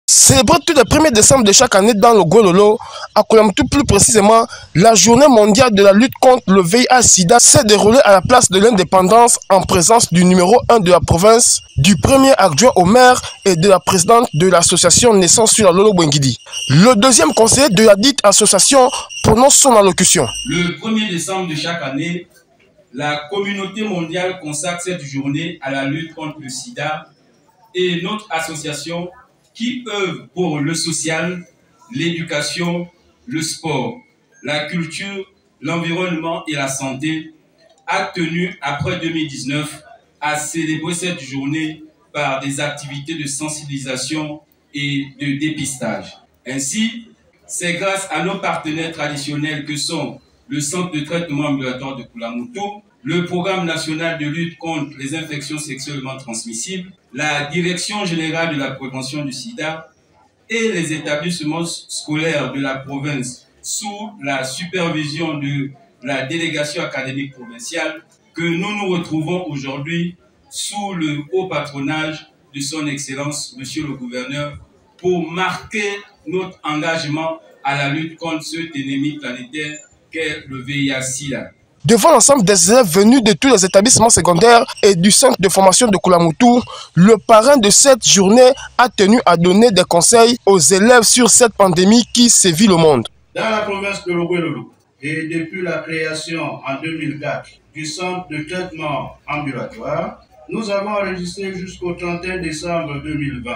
Célébré tous les 1er décembre de chaque année dans le Gololo, à Koulamoutou plus précisément, la journée mondiale de la lutte contre le VIH-Sida s'est déroulée à la place de l'Indépendance en présence du numéro 1 de la province, du premier adjoint au maire et de la présidente de l'association Naissance sur la Lolo Bwengidi. Le deuxième conseiller de la dite association prononce son allocution. Le 1er décembre de chaque année, la communauté mondiale consacre cette journée à la lutte contre le sida et notre association qui œuvre pour le social, l'éducation, le sport, la culture, l'environnement et la santé, a tenu, après 2019, à célébrer cette journée par des activités de sensibilisation et de dépistage. Ainsi, c'est grâce à nos partenaires traditionnels que sont le Centre de traitement ambulatoire de Koulamoutou, le Programme national de lutte contre les infections sexuellement transmissibles, la Direction générale de la prévention du sida et les établissements scolaires de la province sous la supervision de la délégation académique provinciale que nous nous retrouvons aujourd'hui sous le haut patronage de son Excellence, Monsieur le Gouverneur, pour marquer notre engagement à la lutte contre cet ennemi planétaire qu'est le VIH-Sida. Devant l'ensemble des élèves venus de tous les établissements secondaires et du centre de formation de Koulamoutou, le parrain de cette journée a tenu à donner des conseils aux élèves sur cette pandémie qui sévit le monde. Dans la province de Logouelolo, et depuis la création en 2004 du centre de traitement ambulatoire, nous avons enregistré jusqu'au 31 décembre 2020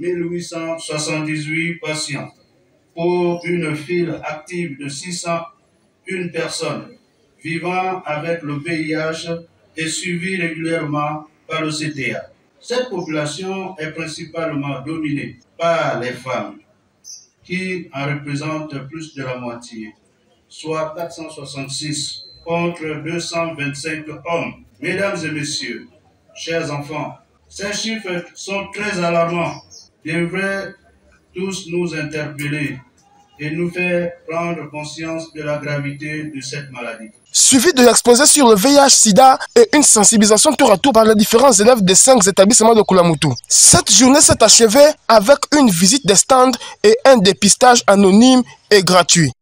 1878 patients pour une file active de 601 personnes vivant avec le VIH et suivis régulièrement par le CTA. Cette population est principalement dominée par les femmes, qui en représentent plus de la moitié, soit 466 contre 225 hommes. Mesdames et messieurs, chers enfants, ces chiffres sont très alarmants, devraient tous nous interpeller et nous faire prendre conscience de la gravité de cette maladie. Suivi de l'exposé sur le VIH-Sida et une sensibilisation tour à tour par les différents élèves des 5 établissements de Koulamoutou. Cette journée s'est achevée avec une visite des stands et un dépistage anonyme et gratuit.